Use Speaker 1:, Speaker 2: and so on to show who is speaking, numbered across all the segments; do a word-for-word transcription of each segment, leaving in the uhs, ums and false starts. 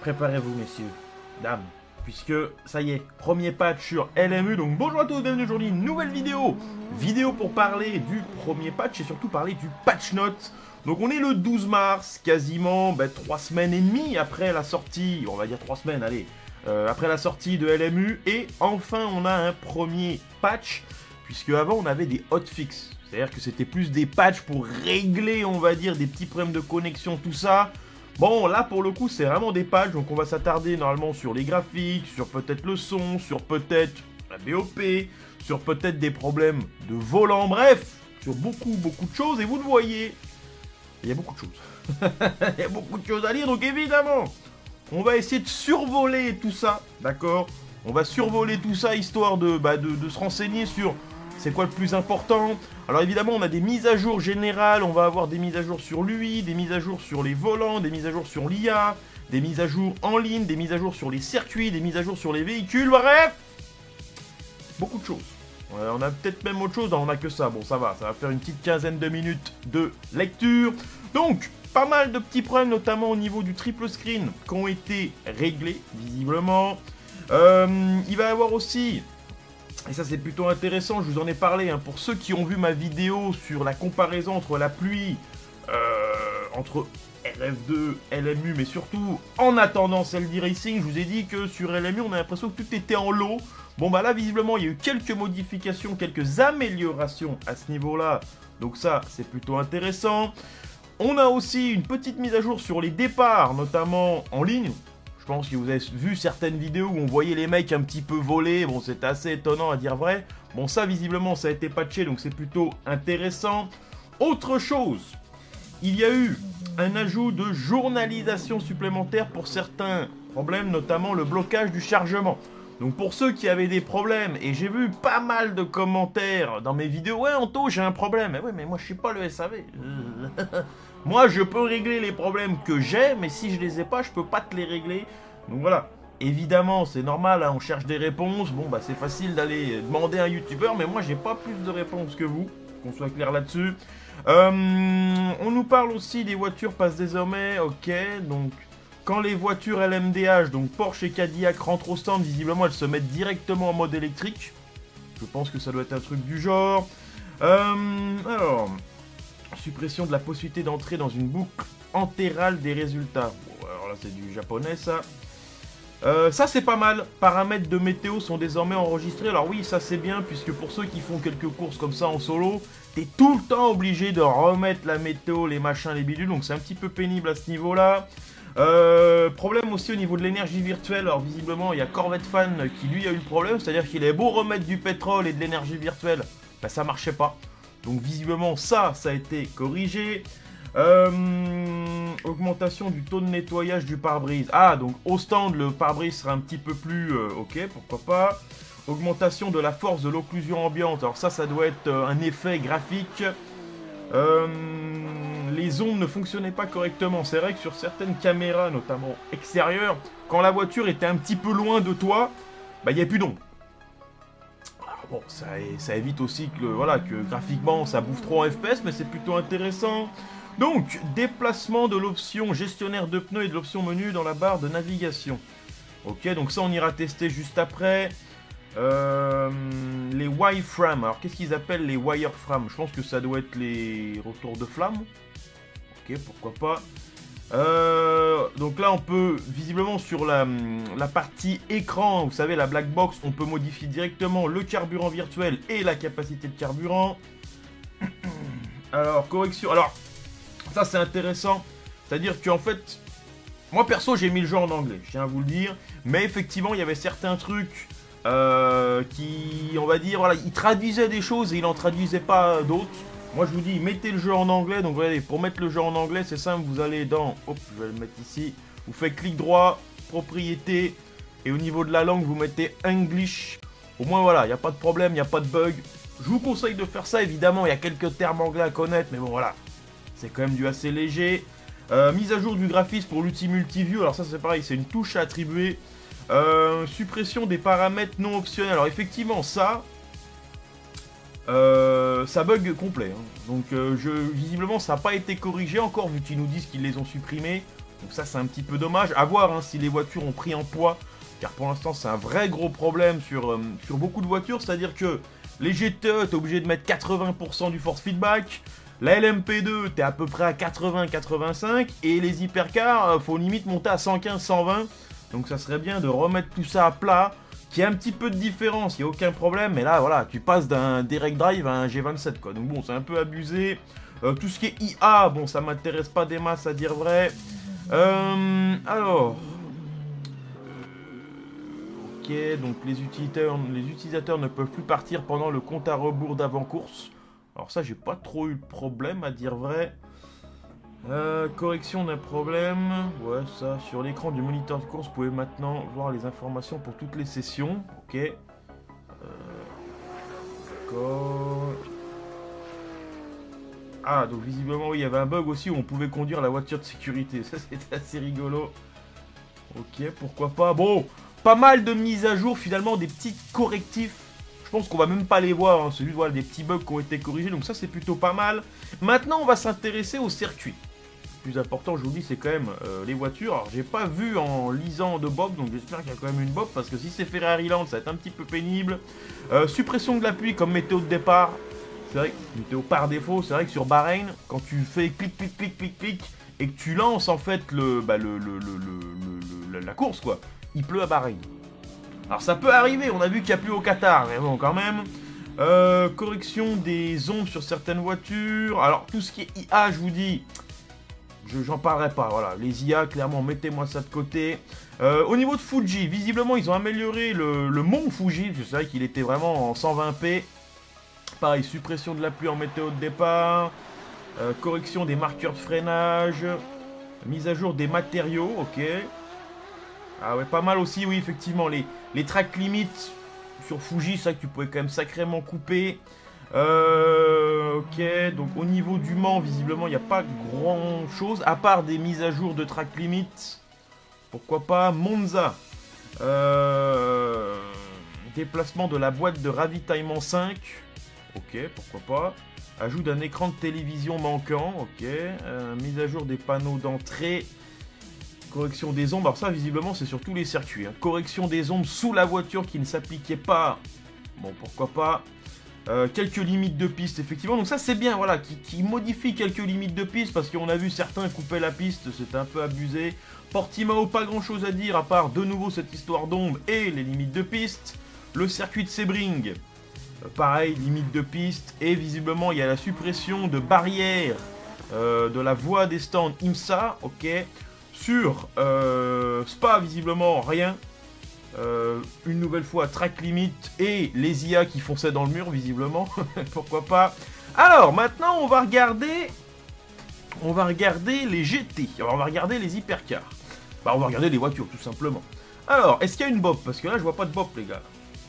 Speaker 1: préparez-vous messieurs, dames, puisque ça y est, premier patch sur L M U, donc bonjour à tous, bienvenue aujourd'hui, nouvelle vidéo, vidéo pour parler du premier patch et surtout parler du patch note. Donc on est le douze mars, quasiment bah, trois semaines et demie après la sortie, on va dire trois semaines, allez, euh, après la sortie de L M U, et enfin on a un premier patch, puisque avant on avait des hotfix, c'est-à-dire que c'était plus des patchs pour régler, on va dire, des petits problèmes de connexion, tout ça. Bon, là, pour le coup, c'est vraiment des patchs, donc on va s'attarder normalement sur les graphiques, sur peut-être le son, sur peut-être la B O P, sur peut-être des problèmes de volant, bref, sur beaucoup, beaucoup de choses, et vous le voyez, il y a beaucoup de choses. Il y a beaucoup de choses à lire, donc évidemment, on va essayer de survoler tout ça, d'accord? On va survoler tout ça, histoire de, bah, de, de se renseigner sur c'est quoi le plus important. Alors évidemment, on a des mises à jour générales, on va avoir des mises à jour sur l'U I, des mises à jour sur les volants, des mises à jour sur l'I A, des mises à jour en ligne, des mises à jour sur les circuits, des mises à jour sur les véhicules, bref, beaucoup de choses. Ouais, on a peut-être même autre chose, non, on a que ça, bon ça va, ça va faire une petite quinzaine de minutes de lecture. Donc, pas mal de petits problèmes, notamment au niveau du triple screen, qui ont été réglés, visiblement. Euh, il va y avoir aussi... Et ça c'est plutôt intéressant, je vous en ai parlé, hein, pour ceux qui ont vu ma vidéo sur la comparaison entre la pluie, euh, entre L F deux, L M U, mais surtout en attendant celle d'e-racing, je vous ai dit que sur L M U on a l'impression que tout était en lot. Bon bah là visiblement il y a eu quelques modifications, quelques améliorations à ce niveau-là, donc ça c'est plutôt intéressant. On a aussi une petite mise à jour sur les départs, notamment en ligne. Je pense que vous avez vu certaines vidéos où on voyait les mecs un petit peu voler, bon c'était assez étonnant à dire vrai. Bon ça visiblement ça a été patché donc c'est plutôt intéressant. Autre chose, il y a eu un ajout de journalisation supplémentaire pour certains problèmes, notamment le blocage du chargement. Donc pour ceux qui avaient des problèmes, et j'ai vu pas mal de commentaires dans mes vidéos, ouais Anto j'ai un problème, mais ouais mais moi je suis pas le S A V. Moi, je peux régler les problèmes que j'ai, mais si je les ai pas, je peux pas te les régler. Donc voilà. Évidemment, c'est normal, hein, on cherche des réponses. Bon, bah c'est facile d'aller demander à un youtubeur, mais moi, j'ai pas plus de réponses que vous. Qu'on soit clair là-dessus. Euh, on nous parle aussi des voitures passent désormais. Ok, donc quand les voitures L M D H, donc Porsche et Cadillac, rentrent au stand, visiblement, elles se mettent directement en mode électrique. Je pense que ça doit être un truc du genre. Euh, alors... Suppression de la possibilité d'entrer dans une boucle entérale des résultats. Bon, alors là, c'est du japonais, ça. Euh, ça, c'est pas mal. Paramètres de météo sont désormais enregistrés. Alors oui, ça, c'est bien, puisque pour ceux qui font quelques courses comme ça en solo, t'es tout le temps obligé de remettre la météo, les machins, les bidules. Donc, c'est un petit peu pénible à ce niveau-là. Euh, problème aussi au niveau de l'énergie virtuelle. Alors, visiblement, il y a Corvette Fan qui, lui, a eu le problème. C'est-à-dire qu'il est beau remettre du pétrole et de l'énergie virtuelle. Bah, ça marchait pas. Donc visiblement ça, ça a été corrigé. Euh, augmentation du taux de nettoyage du pare-brise. Ah, donc au stand, le pare-brise sera un petit peu plus... Euh, ok, pourquoi pas. Augmentation de la force de l'occlusion ambiante. Alors ça, ça doit être euh, un effet graphique. Euh, les ondes ne fonctionnaient pas correctement. C'est vrai que sur certaines caméras, notamment extérieures, quand la voiture était un petit peu loin de toi, bah il n'y a plus d'ondes. Bon, ça, ça évite aussi que, voilà, que graphiquement ça bouffe trop en F P S, mais c'est plutôt intéressant. Donc, déplacement de l'option gestionnaire de pneus et de l'option menu dans la barre de navigation. Ok, donc ça on ira tester juste après. Euh, les wireframes. Alors, qu'est-ce qu'ils appellent les wireframes? Je pense que ça doit être les retours de flamme. Ok, pourquoi pas. Euh, donc là on peut visiblement sur la, la partie écran, vous savez la black box, on peut modifier directement le carburant virtuel et la capacité de carburant. Alors correction, alors ça c'est intéressant, c'est à dire qu'en fait moi perso j'ai mis le jeu en anglais, je tiens à vous le dire, mais effectivement il y avait certains trucs euh, qui, on va dire, voilà, il traduisait des choses et il n'en traduisait pas d'autres. Moi je vous dis, mettez le jeu en anglais, donc regardez, pour mettre le jeu en anglais, c'est simple, vous allez dans, hop, je vais le mettre ici, vous faites clic droit, propriété, et au niveau de la langue, vous mettez English. Au moins voilà, il n'y a pas de problème, il n'y a pas de bug. Je vous conseille de faire ça, évidemment, il y a quelques termes anglais à connaître, mais bon voilà, c'est quand même du assez léger. Euh, mise à jour du graphisme pour l'outil multiview, alors ça c'est pareil, c'est une touche à attribuer. Euh, suppression des paramètres non optionnels, alors effectivement ça... Euh, ça bug complet, hein. Donc euh, je, visiblement ça n'a pas été corrigé encore vu qu'ils nous disent qu'ils les ont supprimés. Donc ça, c'est un petit peu dommage. À voir hein, si les voitures ont pris en poids. Car pour l'instant, c'est un vrai gros problème sur, euh, sur beaucoup de voitures. C'est-à-dire que les G T E, t'es obligé de mettre quatre-vingts pour cent du force feedback. La L M P deux, t'es à peu près à quatre-vingts à quatre-vingt-cinq. Et les hypercars, euh, faut limite monter à cent quinze cent vingt. Donc ça serait bien de remettre tout ça à plat. Qu'il y ait un petit peu de différence, il n'y a aucun problème. Mais là, voilà, tu passes d'un direct drive à un G vingt-sept, quoi. Donc bon, c'est un peu abusé. Euh, tout ce qui est I A, bon, ça m'intéresse pas des masses à dire vrai. Euh, alors... Ok, donc les utilisateurs, les utilisateurs ne peuvent plus partir pendant le compte à rebours d'avant-course. Alors ça, j'ai pas trop eu de problème à dire vrai. Euh, correction d'un problème. Ouais, ça, sur l'écran du moniteur de course, vous pouvez maintenant voir les informations pour toutes les sessions. Ok. Euh, D'accord. Ah, donc visiblement, oui, il y avait un bug aussi où on pouvait conduire la voiture de sécurité. Ça, c'était assez rigolo. Ok, pourquoi pas. Bon, pas mal de mises à jour, finalement, des petits correctifs. Je pense qu'on va même pas les voir, hein. C'est juste voilà, des petits bugs qui ont été corrigés, donc ça, c'est plutôt pas mal. Maintenant, on va s'intéresser au circuit. Le plus important, je vous dis, c'est quand même euh, les voitures. Alors, j'ai pas vu en lisant de Bob, donc j'espère qu'il y a quand même une Bob, parce que si c'est Ferrari Land, ça va être un petit peu pénible. Euh, suppression de l'appui comme météo de départ. C'est vrai que météo par défaut, c'est vrai que sur Bahreïn, quand tu fais clic, clic, clic, clic, clic, et que tu lances en fait le, bah, le, le, le, le, le, le la course, quoi, il pleut à Bahreïn. Alors ça peut arriver, on a vu qu'il n'y a plus au Qatar, mais bon, quand même. Euh, correction des ombres sur certaines voitures. Alors, tout ce qui est I A, je vous dis, je j'en parlerai pas. Voilà, les I A, clairement, mettez-moi ça de côté. Euh, au niveau de Fuji, visiblement, ils ont amélioré le, le mont Fuji. C'est vrai qu'il était vraiment en cent vingt p. Pareil, suppression de la pluie en météo de départ. Euh, correction des marqueurs de freinage. Mise à jour des matériaux, ok. Ah ouais, pas mal aussi, oui, effectivement. Les, les track limits sur Fuji, c'est vrai que tu pouvais quand même sacrément couper. Euh, ok, donc au niveau du Mans, visiblement, il n'y a pas grand chose, à part des mises à jour de track limits. Pourquoi pas Monza. Euh, déplacement de la boîte de ravitaillement cinq. Ok, pourquoi pas. Ajout d'un écran de télévision manquant. Ok. Euh, mise à jour des panneaux d'entrée. Correction des ombres, alors ça visiblement c'est sur tous les circuits. Hein. Correction des ombres sous la voiture qui ne s'appliquait pas. Bon, pourquoi pas. Euh, quelques limites de piste, effectivement. Donc ça c'est bien, voilà, qui, qui modifie quelques limites de piste parce qu'on a vu certains couper la piste, c'était un peu abusé. Portimao, pas grand chose à dire à part de nouveau cette histoire d'ombre et les limites de piste. Le circuit de Sebring, euh, pareil, limite de piste. Et visiblement il y a la suppression de barrières euh, de la voie des stands IMSA, ok. Sur euh, Spa, visiblement, rien. Euh, une nouvelle fois, track limit et les I A qui fonçaient dans le mur, visiblement. Pourquoi pas. Alors, maintenant, on va regarder... On va regarder les G T. Alors, on va regarder les hypercars. Bah, on va regarder les voitures, tout simplement. Alors, est-ce qu'il y a une Bob? Parce que là, je vois pas de Bob, les gars.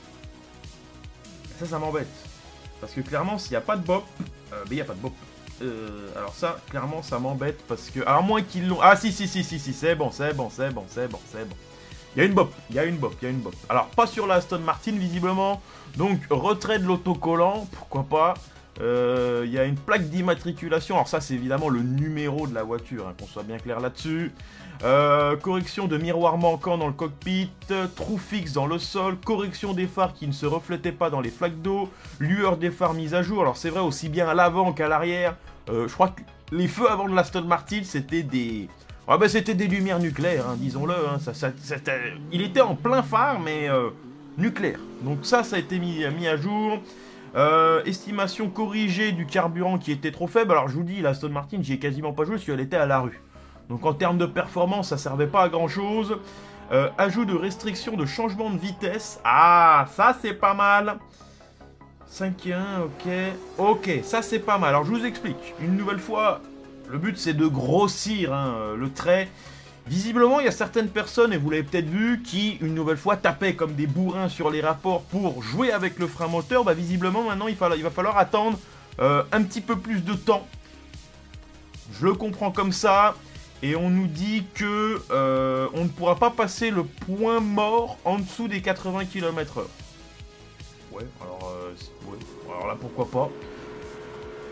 Speaker 1: Ça, ça m'embête. Parce que, clairement, s'il n'y a pas de Bob... Euh, mais il n'y a pas de Bob. Euh, alors ça, clairement, ça m'embête parce que... À moins qu'ils l'ont... Ah si, si, si, si, si, c'est bon, c'est bon, c'est bon, c'est bon, c'est bon. Il y a une bop, il y a une bop, il y a une bop. Alors, pas sur la Aston Martin, visiblement. Donc, retrait de l'autocollant, pourquoi pas. Euh, il y a une plaque d'immatriculation. Alors ça, c'est évidemment le numéro de la voiture, hein, qu'on soit bien clair là-dessus. Euh, correction de miroir manquant dans le cockpit, trou fixe dans le sol, correction des phares qui ne se reflétaient pas dans les flaques d'eau, lueur des phares mise à jour. Alors c'est vrai aussi bien à l'avant qu'à l'arrière. Euh, je crois que les feux avant de l'Aston Martin, c'était des... Ah ben c'était des lumières nucléaires, hein, disons-le. Hein, ça, ça, ça, il était en plein phare, mais euh, nucléaire. Donc ça, ça a été mis, mis à jour. Euh, estimation corrigée du carburant qui était trop faible. Alors je vous dis, l'Aston Martin, j'y ai quasiment pas joué parce qu'elle était à la rue. Donc en termes de performance, ça servait pas à grand chose. Euh, ajout de restriction de changement de vitesse. Ah, ça c'est pas mal. cinq et un, ok. Ok, ça c'est pas mal. Alors je vous explique. Une nouvelle fois, le but c'est de grossir hein, le trait. Visiblement, il y a certaines personnes, et vous l'avez peut-être vu, qui, une nouvelle fois, tapaient comme des bourrins sur les rapports pour jouer avec le frein moteur. Bah visiblement, maintenant, il, fa il va falloir attendre euh, un petit peu plus de temps. Je le comprends comme ça. Et on nous dit que euh, on ne pourra pas passer le point mort en dessous des quatre-vingts kilomètres heure. Ouais, alors, euh, ouais. Alors là, pourquoi pas.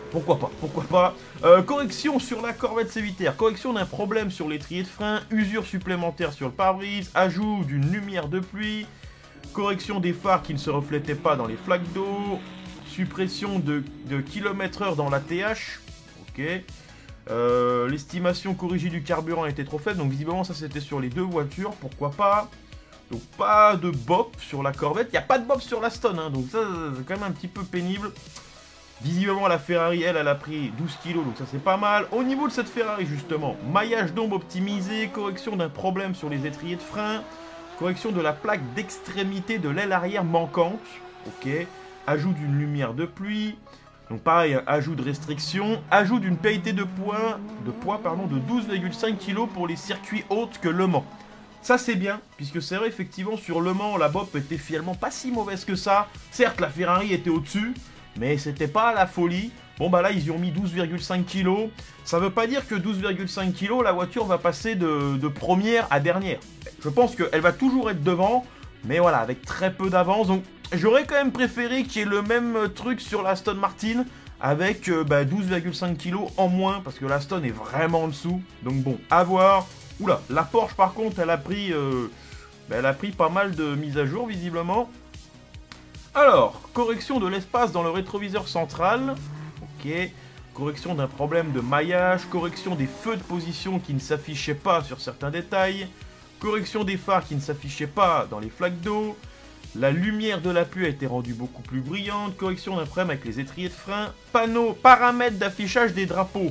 Speaker 1: Pourquoi pas, pourquoi pas. Euh, correction sur la Corvette C huit R, correction d'un problème sur l'étrier de frein, usure supplémentaire sur le pare-brise, ajout d'une lumière de pluie, correction des phares qui ne se reflétaient pas dans les flaques d'eau, suppression de, de kilomètres heure dans l'A T H, ok. Euh, L'estimation corrigée du carburant était trop faible, donc visiblement ça c'était sur les deux voitures, pourquoi pas. Donc pas de bop sur la Corvette, il n'y a pas de bop sur la Stone, hein, donc ça c'est quand même un petit peu pénible. Visiblement la Ferrari elle, elle a pris douze kilos, donc ça c'est pas mal. Au niveau de cette Ferrari justement, maillage d'ombre optimisé, correction d'un problème sur les étriers de frein, correction de la plaque d'extrémité de l'aile arrière manquante, ok. Ajout d'une lumière de pluie. Donc pareil, ajout de restriction, ajout d'une P I T de poids, de poids pardon, de douze virgule cinq kilos pour les circuits autres que Le Mans. Ça c'est bien, puisque c'est vrai effectivement sur Le Mans, la bop était finalement pas si mauvaise que ça. Certes la Ferrari était au-dessus, mais c'était pas la folie. Bon bah là ils y ont mis douze virgule cinq kilos. Ça veut pas dire que douze virgule cinq kilos, la voiture va passer de, de première à dernière. Je pense qu'elle va toujours être devant, mais voilà, avec très peu d'avance. Donc j'aurais quand même préféré qu'il y ait le même truc sur la Aston Martin avec euh, bah, douze virgule cinq kilos en moins parce que la Aston est vraiment en dessous. Donc bon, à voir. Oula, la Porsche par contre, elle a pris, euh, bah, elle a pris pas mal de mises à jour visiblement. Alors, correction de l'espace dans le rétroviseur central. Ok. Correction d'un problème de maillage. Correction des feux de position qui ne s'affichaient pas sur certains détails. Correction des phares qui ne s'affichaient pas dans les flaques d'eau. La lumière de la pluie a été rendue beaucoup plus brillante. Correction d'un problème avec les étriers de frein. Panneau, paramètres d'affichage des drapeaux.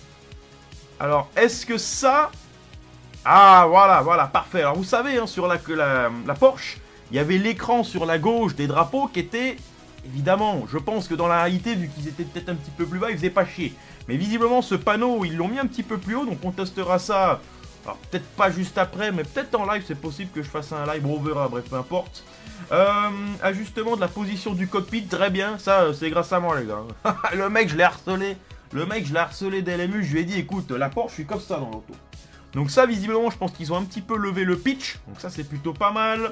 Speaker 1: Alors, est-ce que ça... Ah, voilà, voilà, parfait. Alors, vous savez, hein, sur la, la, la Porsche, il y avait l'écran sur la gauche des drapeaux qui était... Évidemment, je pense que dans la réalité, vu qu'ils étaient peut-être un petit peu plus bas, ils faisaient pas chier. Mais visiblement, ce panneau, ils l'ont mis un petit peu plus haut, donc on testera ça... Alors, peut-être pas juste après, mais peut-être en live, c'est possible que je fasse un live, bon, on verra, bref, peu importe. Euh, ajustement de la position du cockpit, très bien, ça, c'est grâce à moi, les gars. Le mec, je l'ai harcelé, le mec, je l'ai harcelé d'L M U, je lui ai dit, écoute, la Porsche, je suis comme ça dans l'auto. Donc ça, visiblement, je pense qu'ils ont un petit peu levé le pitch, donc ça, c'est plutôt pas mal.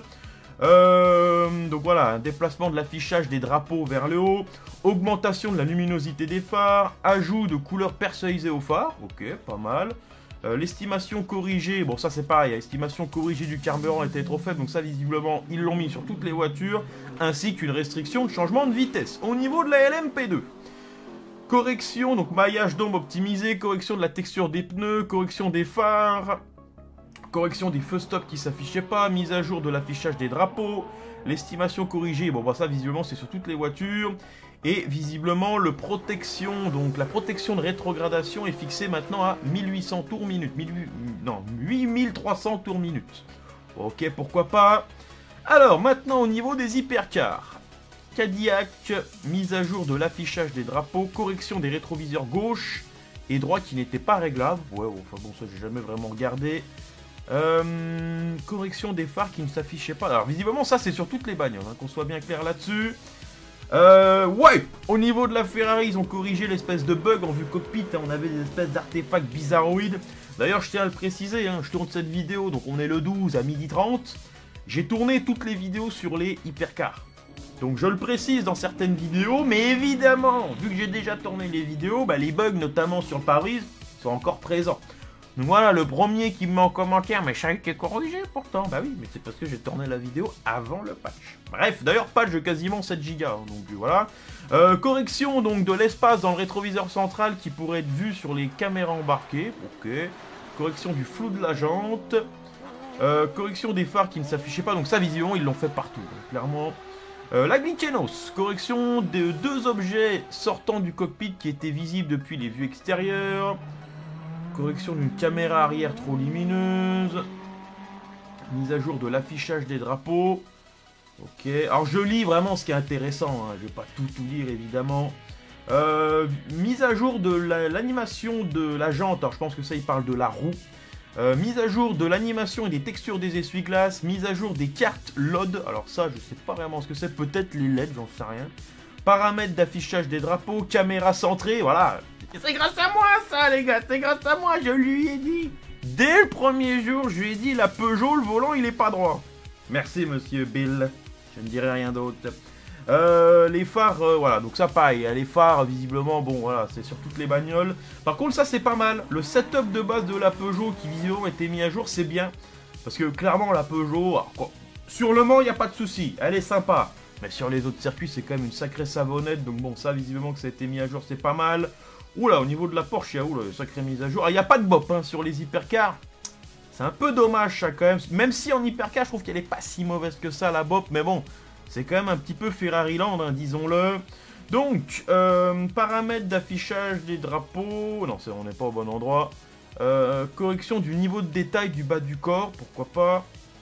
Speaker 1: Euh, donc voilà, un déplacement de l'affichage des drapeaux vers le haut, augmentation de la luminosité des phares, ajout de couleurs personnalisées aux phares, ok, pas mal. Euh, L'estimation corrigée, bon ça c'est pareil, l'estimation corrigée du carburant était trop faible, donc ça visiblement ils l'ont mis sur toutes les voitures, ainsi qu'une restriction de changement de vitesse. Au niveau de la L M P deux, correction, donc maillage d'ombre optimisé, correction de la texture des pneus, correction des phares, correction des feux stop qui s'affichaient pas, mise à jour de l'affichage des drapeaux, l'estimation corrigée, bon bah ça visiblement c'est sur toutes les voitures. Et visiblement, le protection, donc la protection de rétrogradation est fixée maintenant à mille huit cents tours minute. mille, non, huit mille trois cents tours minute. Ok, pourquoi pas. Alors, maintenant, au niveau des hypercars. Cadillac, mise à jour de l'affichage des drapeaux, correction des rétroviseurs gauche et droit qui n'étaient pas réglables. Ouais, enfin bon, ça, j'ai jamais vraiment regardé. Euh, correction des phares qui ne s'affichaient pas. Alors, visiblement, ça, c'est sur toutes les bagnoles, hein, qu'on soit bien clair là-dessus. Euh, ouais, au niveau de la Ferrari, ils ont corrigé l'espèce de bug en vue cockpit, hein, on avait des espèces d'artefacts bizarroïdes. D'ailleurs, je tiens à le préciser, hein, je tourne cette vidéo, donc on est le douze à midi trente. J'ai tourné toutes les vidéos sur les hypercars. Donc je le précise dans certaines vidéos, mais évidemment, vu que j'ai déjà tourné les vidéos, bah, les bugs, notamment sur le pare-brise, sont encore présents. Donc voilà, le premier qui me met en commentaire, mais ça a été corrigé pourtant. Bah oui, mais c'est parce que j'ai tourné la vidéo avant le patch. Bref, d'ailleurs, patch de quasiment sept gigas, hein, donc voilà. Euh, correction donc de l'espace dans le rétroviseur central qui pourrait être vu sur les caméras embarquées. Ok. Correction du flou de la jante. Euh, correction des phares qui ne s'affichaient pas. Donc ça, visiblement, ils l'ont fait partout, donc, clairement. Euh, la Glickenos, correction de deux objets sortant du cockpit qui étaient visibles depuis les vues extérieures. Correction d'une caméra arrière trop lumineuse. Mise à jour de l'affichage des drapeaux. Ok, alors je lis vraiment ce qui est intéressant, hein. Je vais pas tout tout lire évidemment. Euh, mise à jour de l'animation la, de la jante, alors je pense que ça il parle de la roue. Euh, mise à jour de l'animation et des textures des essuie-glaces. Mise à jour des cartes L O D, alors ça je sais pas vraiment ce que c'est, peut-être les L E D, j'en sais rien. Paramètres d'affichage des drapeaux, caméra centrée, voilà. C'est grâce à moi ça les gars, c'est grâce à moi, je lui ai dit. Dès le premier jour, je lui ai dit, la Peugeot, le volant il est pas droit. Merci monsieur Bill, je ne dirai rien d'autre. Euh, les phares, euh, voilà, donc ça pareil, les phares, visiblement, bon, voilà, c'est sur toutes les bagnoles. Par contre, ça, c'est pas mal. Le setup de base de la Peugeot, qui visiblement a été mis à jour, c'est bien. Parce que, clairement, la Peugeot, alors, quoi, sur Le Mans, il n'y a pas de souci, elle est sympa. Mais sur les autres circuits, c'est quand même une sacrée savonnette. Donc bon, ça, visiblement, que ça a été mis à jour, c'est pas mal. Oula, au niveau de la Porsche, il y a oula, une sacrée mise à jour. Ah, il n'y a pas de bop hein, sur les hypercars. C'est un peu dommage, ça, quand même. Même si en hypercar, je trouve qu'elle est pas si mauvaise que ça, la bop. Mais bon... C'est quand même un petit peu Ferrari Land, hein, disons-le. Donc, euh, paramètres d'affichage des drapeaux. Non, on n'est pas au bon endroit. Euh, correction du niveau de détail du bas du corps, pourquoi pas.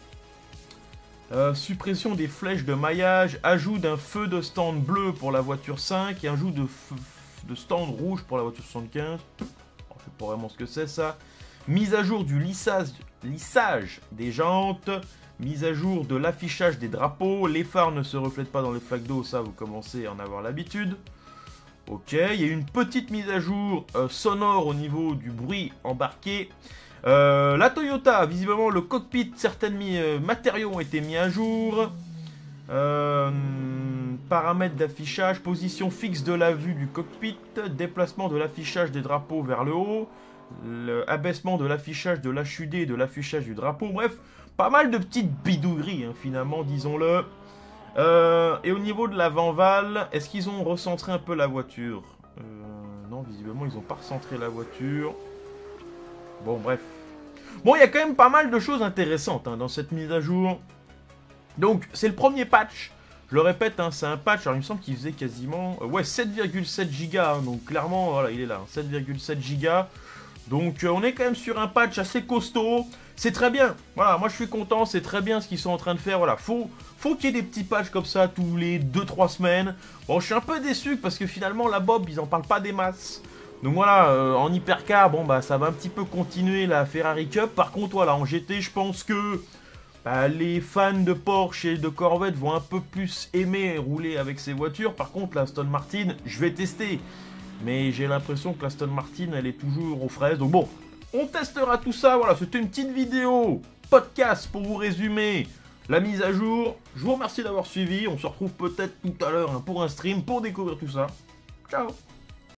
Speaker 1: Euh, suppression des flèches de maillage. Ajout d'un feu de stand bleu pour la voiture cinq. Et ajout de, de stand rouge pour la voiture soixante-quinze. Je sais pas vraiment ce que c'est, ça. Mise à jour du lissage, lissage des jantes. Mise à jour de l'affichage des drapeaux. Les phares ne se reflètent pas dans les flaques d'eau. Ça, vous commencez à en avoir l'habitude. Ok, il y a une petite mise à jour euh, sonore au niveau du bruit embarqué. Euh, la Toyota, visiblement, le cockpit, certains euh, matériaux ont été mis à jour. Euh, paramètres d'affichage, position fixe de la vue du cockpit. Déplacement de l'affichage des drapeaux vers le haut. Le abaissement de l'affichage de l'H U D et de l'affichage du drapeau. Bref, pas mal de petites bidouilleries, hein, finalement, disons-le. Euh, et au niveau de l'avant-val, est-ce qu'ils ont recentré un peu la voiture? euh, Non, visiblement, ils n'ont pas recentré la voiture. Bon, bref. Bon, il y a quand même pas mal de choses intéressantes hein, dans cette mise à jour. Donc, c'est le premier patch. Je le répète, hein, c'est un patch. Alors, il me semble qu'il faisait quasiment... Euh, ouais, sept virgule sept gigas. Hein, donc, clairement, voilà, il est là. Hein, sept virgule sept gigas. Donc euh, on est quand même sur un patch assez costaud, c'est très bien, voilà, moi je suis content, c'est très bien ce qu'ils sont en train de faire, voilà, faut, faut qu'il y ait des petits patchs comme ça tous les deux trois semaines. Bon, je suis un peu déçu parce que finalement la Bob, ils en parlent pas des masses. Donc voilà, euh, en hypercar, bon bah ça va un petit peu continuer la Ferrari Cup, par contre voilà, en G T, je pense que bah, les fans de Porsche et de Corvette vont un peu plus aimer rouler avec ces voitures, par contre la Aston Martin, je vais tester. Mais j'ai l'impression que l'Aston Martin, elle est toujours aux fraises. Donc bon, on testera tout ça. Voilà, c'était une petite vidéo podcast pour vous résumer la mise à jour. Je vous remercie d'avoir suivi. On se retrouve peut-être tout à l'heure hein, pour un stream, pour découvrir tout ça. Ciao!